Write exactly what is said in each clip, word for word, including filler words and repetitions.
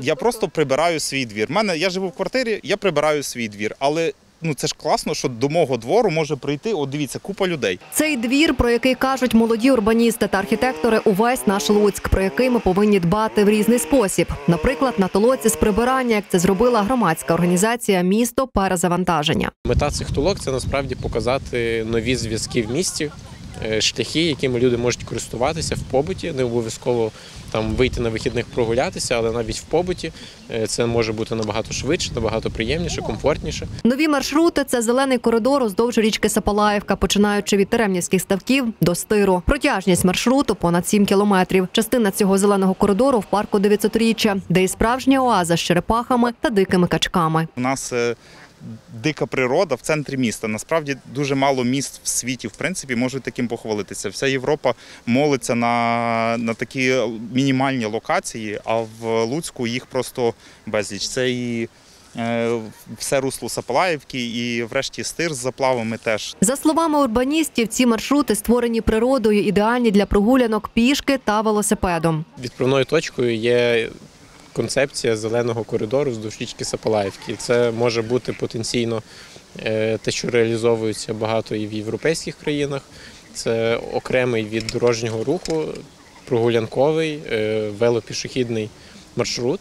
Я просто прибираю свій двір. В мене, я живу в квартирі, я прибираю свій двір, але ну це ж класно, що до мого двору може прийти, от дивіться, купа людей. Цей двір, про який кажуть молоді урбаністи та архітектори, увесь наш Луцьк, про який ми повинні дбати в різний спосіб. Наприклад, на толоці з прибирання, як це зробила громадська організація «Місто перезавантаження». Мета цих толок – це насправді показати нові зв'язки в місті, шляхи, якими люди можуть користуватися в побуті, не обов'язково там вийти на вихідних прогулятися, але навіть в побуті це може бути набагато швидше, набагато приємніше, комфортніше. Нові маршрути – це зелений коридор уздовж річки Сапалаївка, починаючи від Теремнівських ставків до Стиру. Протяжність маршруту – понад сім кілометрів. Частина цього зеленого коридору в парку дев'ятсотріччя, де і справжня оаза з черепахами та дикими качками. У нас дика природа в центрі міста. Насправді дуже мало міст в світі, в принципі, можуть таким похвалитися. Вся Європа молиться на, на такі мінімальні локації, а в Луцьку їх просто безліч. Це і е, все русло Сапалаївки, і врешті Стир з заплавами теж. За словами урбаністів, ці маршрути створені природою, ідеальні для прогулянок пішки та велосипедом. Відправною точкою є концепція зеленого коридору вздовж річки Сапалаївки. Це може бути потенційно те, що реалізовується багато і в європейських країнах. Це окремий від дорожнього руху, прогулянковий, велопішохідний маршрут,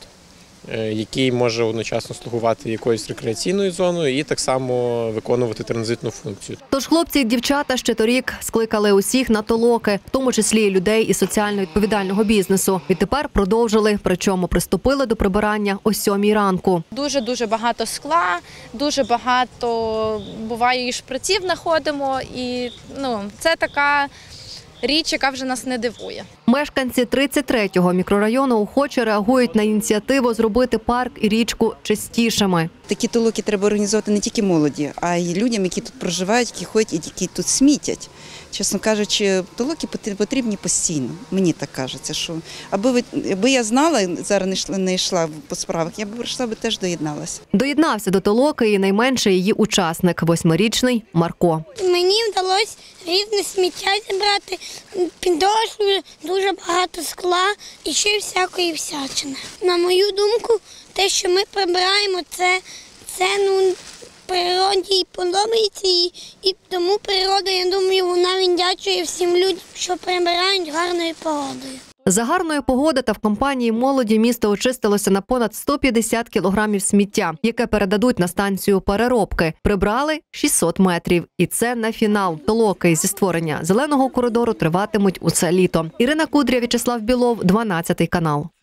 який може одночасно слугувати якоюсь рекреаційною зоною і так само виконувати транзитну функцію. Тож хлопці і дівчата ще торік скликали усіх на толоки, в тому числі і людей із соціально відповідального бізнесу. Відтепер продовжили, причому приступили до прибирання о сьомій ранку. Дуже-дуже багато скла, дуже багато, буває, і шприців знаходимо, і ну, це така річ, яка вже нас не дивує. Мешканці тридцять третього мікрорайону охоче реагують на ініціативу зробити парк і річку чистішими. Такі толоки треба організувати не тільки молоді, а й людям, які тут проживають, які ходять і які тут смітять. Чесно кажучи, толоки потрібні постійно, мені так кажеться. Що аби, ви, аби я знала, зараз не йшла, не йшла по справах, я б прийшла, би теж доєдналася. Доєднався до толоки і найменший її учасник – восьмирічний Марко. Мені вдалося різне сміття зібрати, підошви, дуже багато скла і ще всякої всячини. На мою думку, те, що ми прибираємо, це, це ну, природі і подобається, і, і тому природа, я думаю, вона віддячує всім людям, що прибирають гарною погодою. За гарної погоди та в компанії молоді місто очистилося на понад сто п'ятдесят кілограмів сміття, яке передадуть на станцію переробки. Прибрали шістсот метрів. І це не фінал. Толоки зі створення зеленого коридору триватимуть усе літо. Ірина Кудря, В'ячеслав Білов, дванадцятий канал.